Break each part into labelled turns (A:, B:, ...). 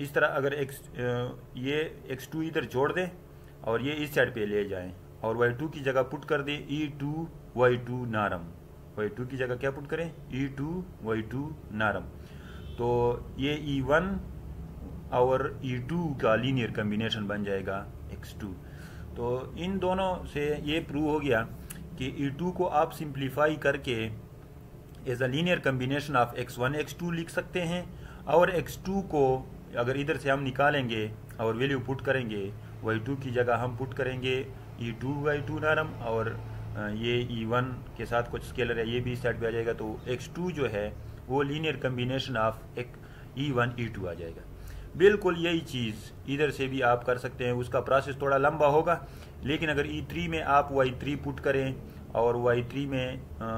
A: इस तरह अगर ये x2 इधर जोड़ दें और ये इस साइड पे ले जाएं और y2 की जगह पुट कर दें e2 y2 नारम, y2 की जगह क्या पुट करें e2 y2 नारम, तो ये e1 और e2 का लीनियर कम्बिनेशन बन जाएगा x2। तो इन दोनों से ये प्रूव हो गया कि e2 को आप सिंप्लीफाई करके as a linear combination of x1 x2 लिख सकते हैं, और x2 को अगर इधर से हम निकालेंगे और वैल्यू पुट करेंगे, y2 की जगह हम पुट करेंगे e2 y2 नारम, और ये e1 के साथ कुछ स्केलर है ये भी इस साइड पे आ जाएगा, तो x2 जो है वो लीनियर कम्बिनेशन ऑफ एक e1 e2 आ जाएगा। बिल्कुल यही चीज़ इधर से भी आप कर सकते हैं, उसका प्रोसेस थोड़ा लंबा होगा, लेकिन अगर e3 में आप y3 पुट करें और y3 में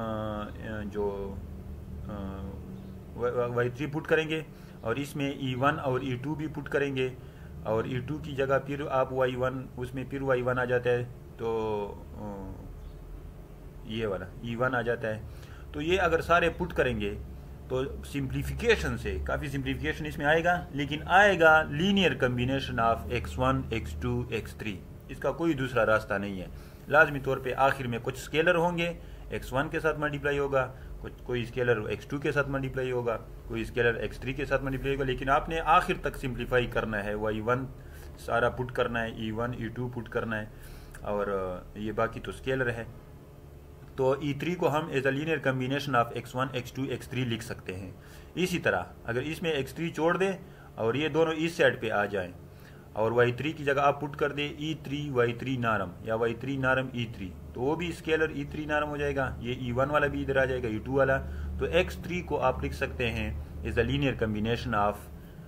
A: y3 पुट करेंगे और इसमें e1 और e2 भी पुट करेंगे और e2 की जगह फिर आप y1 उसमें फिर y1 आ जाता है, तो ये वाला e1 आ जाता है। तो ये अगर सारे पुट करेंगे तो सिंप्लीफिकेशन से काफ़ी सिंप्लीफिकेशन इसमें आएगा, लेकिन आएगा linear combination of x1 x2 x3। इसका कोई दूसरा रास्ता नहीं है। लाजमी तौर पे आखिर में कुछ स्केलर होंगे, x1 के साथ मल्टीप्लाई होगा, कोई स्केलर x2 के साथ मल्टीप्लाई होगा, कोई स्केलर x3 के साथ मल्टीप्लाई होगा, लेकिन आपने आखिर तक सिंप्लीफाई करना है, y1 सारा पुट करना है, e1 e2 पुट करना है, और ये बाकी तो स्केलर है। तो e3 को हम as a linear combination of x1 x2 x3 लिख सकते हैं। इसी तरह अगर इसमें x3 जोड़ दें और ये दोनों इस साइड पे आ जाएं और y3 की जगह आप पुट कर दें e3 y3 नारम या y3 नारम e3, तो वो भी स्केलर e3 नारम हो जाएगा, ये e1 वाला भी इधर आ जाएगा e2 वाला, तो x3 को आप लिख सकते हैं as a linear combination of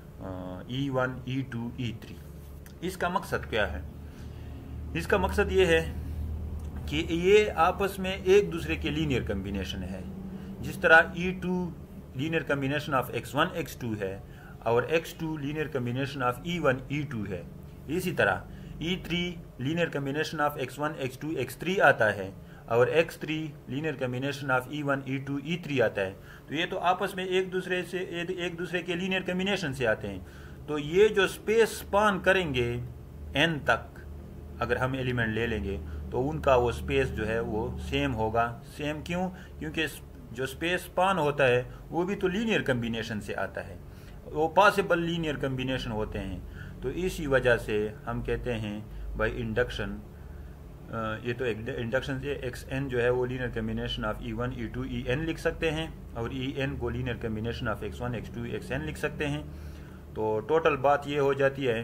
A: e1 e2 e3। इसका मकसद क्या है? इसका मकसद ये है कि ये आपस में एक दूसरे के लीनियर कम्बिनेशन है। जिस तरह e2 linear combination of x1 x2 है और x2 linear combination of e1 e2 है, इसी तरह e3 linear combination of x1 x2 x3 आता है और x3 linear combination of e1 e2 e3 आता है। तो ये तो आपस में एक दूसरे के लीनियर कम्बिनेशन से आते हैं। तो ये जो स्पेस स्पान करेंगे n तक अगर हम एलिमेंट ले लेंगे तो उनका वो स्पेस जो है वो सेम होगा। सेम क्यों? क्योंकि जो स्पेस स्पान होता है वो भी तो लीनियर कम्बिनेशन से आता है, वो पॉसिबल लीनियर कम्बिनेशन होते हैं। तो इसी वजह से हम कहते हैं बाय इंडक्शन, ये तो इंडक्शन से xn जो है वो linear combination of e1 e2 en लिख सकते हैं और en को linear combination of x1 x2 xn लिख सकते हैं। तो टोटल बात ये हो जाती है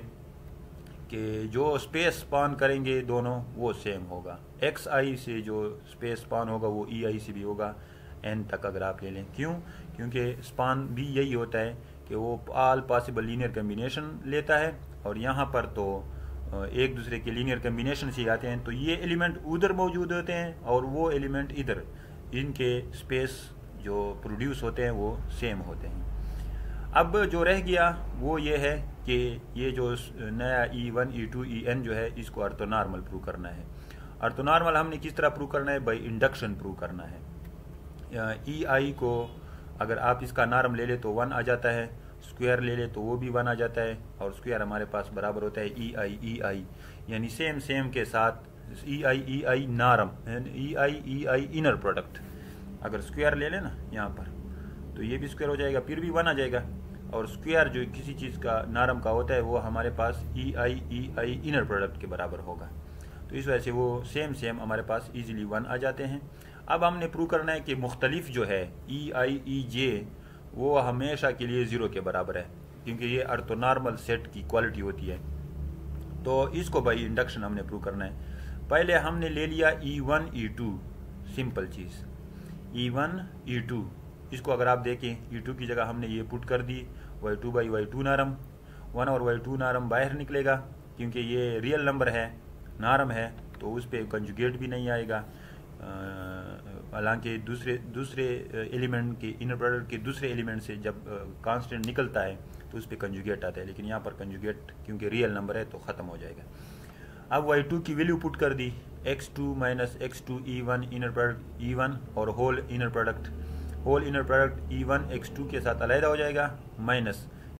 A: कि जो स्पेस स्पान करेंगे दोनों वो सेम होगा। xi से जो स्पेस स्पान होगा वो ei से भी होगा n तक अगर आप ले लें। क्यों? क्योंकि स्पान भी यही होता है कि वो ऑल पॉसिबल लीनियर कम्बिनेशन लेता है और यहाँ पर तो एक दूसरे के लीनियर कम्बिनेशन से आते हैं। तो ये एलिमेंट उधर मौजूद होते हैं और वो एलिमेंट इधर, इनके स्पेस जो प्रोड्यूस होते हैं वो सेम होते हैं। अब जो रह गया वो ये है कि ये जो नया e1 e2 en जो है इसको ऑर्थोनॉर्मल प्रूव करना है। ऑर्थोनॉर्मल हमने किस तरह प्रूव करना है? बाय इंडक्शन प्रूव करना है। ei को अगर आप इसका नॉर्म ले ले तो 1 आ जाता है, स्क्वायर ले ले तो वो भी 1 आ जाता है, और स्क्वायर हमारे पास बराबर होता है ei यानी सेम के साथ ei norm ei inner product. अगर स्क्वायर ले ले ना यहाँ पर तो ये भी स्क्वायर हो जाएगा, फिर भी 1 आ जाएगा, और स्क्वायर जो किसी चीज़ का नॉर्म का होता है वो हमारे पास ei इनर प्रोडक्ट के बराबर होगा। तो इस वजह से वो सेम हमारे पास इजीली 1 आ जाते हैं। अब हमने प्रूव करना है कि मुख्तलिफ जो है ei ej वो हमेशा के लिए 0 के बराबर है, क्योंकि ये ऑर्थोनॉर्मल सेट की क्वालिटी होती है। तो इसको बाय इंडक्शन हमने प्रूव करना है। पहले हमने ले लिया e1 e2, सिंपल चीज़ e1 e2, इसको अगर आप देखें e2 की जगह हमने ये पुट कर दी y2 बाई y2 नारम, 1 और y2 नारम बाहर निकलेगा क्योंकि ये रियल नंबर है, नारम है, तो उस पर कंजुगेट भी नहीं आएगा। हालांकि दूसरे एलिमेंट के इनर प्रोडक्ट के दूसरे एलिमेंट से जब कांस्टेंट निकलता है तो उस पर कंजुगेट आता है, लेकिन यहाँ पर कंजुगेट क्योंकि रियल नंबर है तो ख़त्म हो जाएगा। अब y2 की वैल्यू पुट कर दी x2 minus x2 e1 inner product e1 और whole inner product e1 x2 के साथ अलहदा हो जाएगा, माइनस